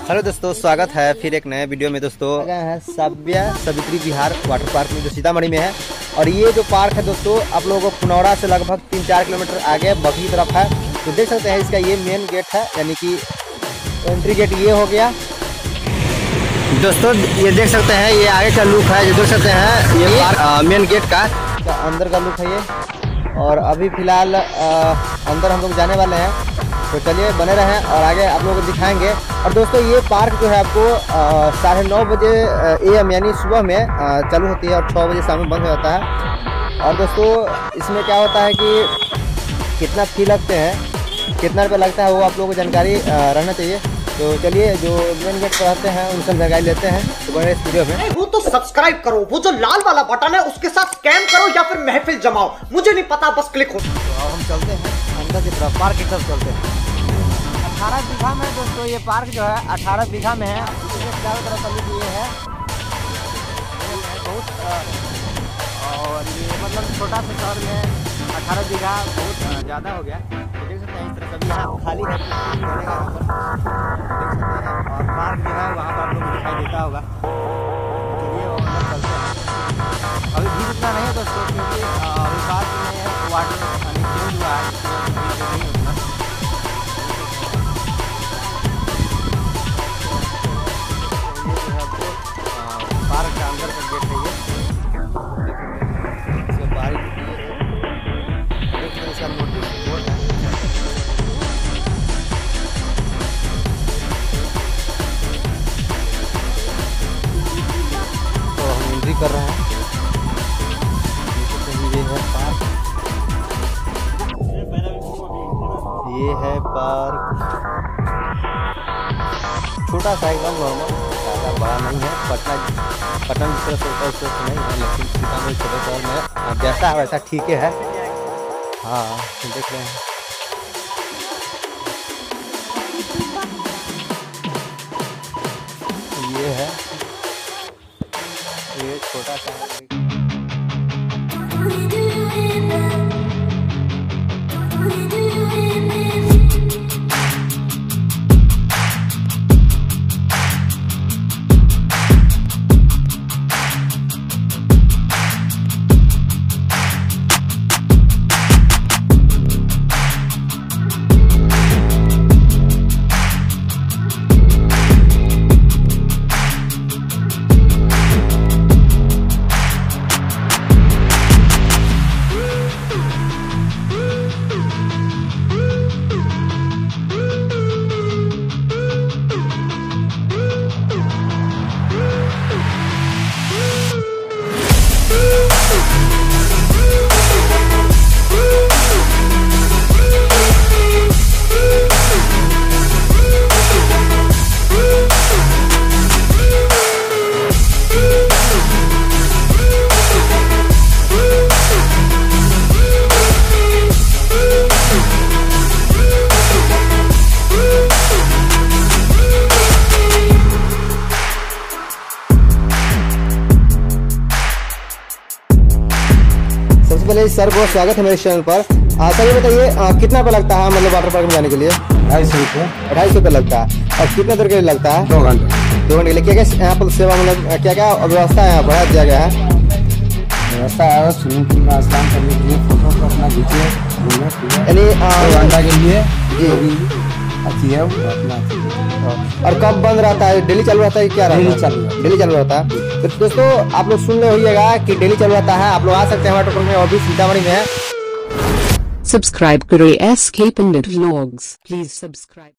Hello दोस्तों, स्वागत है फिर एक नए वीडियो में। दोस्तों है सभ्य सावित्री विहार वाटर पार्क में, जो सीतामढ़ी में है। और ये जो पार्क है दोस्तों, आप लोगों को पुनौरा से लगभग 3-4 किलोमीटर आगे बखरी की तरफ है। तो देख सकते हैं इसका ये मेन गेट है, यानी कि एंट्री गेट ये हो गया। दोस्तों ये देख सकते हैं, ये आगे का लुक है, ये देख सकते हैं ये पार्क मेन गेट का अंदर का लुक है ये। और अभी फिलहाल अंदर हम लोग जाने वाले हैं, तो चलिए बने रहें और आगे आप लोगों को दिखाएंगे। और दोस्तों ये पार्क जो है आपको 9:30 बजे AM यानी सुबह में चालू होती है और 6 बजे शाम में बंद हो जाता है। और दोस्तों इसमें क्या होता है कि कितना फी लगते हैं, कितना रुपये लगता है, वो आप लोगों को जानकारी रहना चाहिए। तो चलिए जो मेन गेट पर रहते हैं उनसे जानकारी लेते हैं। तो बने इस वीडियो में। वो तो सब्सक्राइब करो, वो जो लाल वाला बटन है उसके साथ स्कैम करो या फिर महफिल जमाओ, मुझे नहीं पता, बस क्लिक हो। तो हम चलते हैं अंदर की तरफ, पार्क की तरफ चलते हैं। 18 बीघा में दोस्तों ये पार्क जो है 18 बीघा में है। इसके चारों तरफ अभी ये है बहुत, और ये मतलब छोटा सा शहर में 18 बीघा बहुत ज़्यादा हो गया। तो देख सकते हैं इस तरह सभी यहाँ खाली है, देख सकते हैं। और पार्क जो है वहाँ पर आप लोग को दिखाई देता होगा। चलिए अंदर चलते हैं। अभी भीड़ उतना नहीं है दोस्तों, क्योंकि अभी पार्क में वाटर चेंज हुआ है, नहीं उतना। पार्क का अंदर का गेट है ये, इसमें बाहरी देखिए इसका नोटिस बोर्ड है। तो हम एंट्री कर रहे हैं। ये है पार्क, ये है पार्क, छोटा सा एकदम नॉर्मल, ज़्यादा बड़ा नहीं है। पटना की तरफ से उस नहीं है, लेकिन सीतामढ़ी छोटे शहर में जैसा है वैसा ठीक है। हाँ देख रहे हैं, ये है, ये छोटा सा है। पहले सर को स्वागत है मेरे चैनल पर। सर ये बताइए कितना रुपये लगता है मतलब वाटर पार्क में जाने के लिए? 250 रुपये। 250 रुपये लगता है। और कितने देर के लिए लगता है? 2 घंटे। 2 घंटे के लिए क्या क्या यहाँ पर सेवा, मतलब क्या क्या व्यवस्था है? यहाँ बढ़ा दिया गया है व्यवस्था है, स्विमिंग पूल में स्नान करने के लिए, फोटो अपना खींचिए, यानी 2 घंटा के लिए अच्छी है अपना। और कब बंद रहता है? डेली चालू रहता है क्या? डेली चालू रहता है। तो दोस्तों आप लोग सुन रहे होइएगा कि डेली चालू रहता है। आप लोग आ सकते हैं वाटर पार्क में, और भी सीतामढ़ी में है। सब्सक्राइब करें SK Pandit vlogs, please subscribe.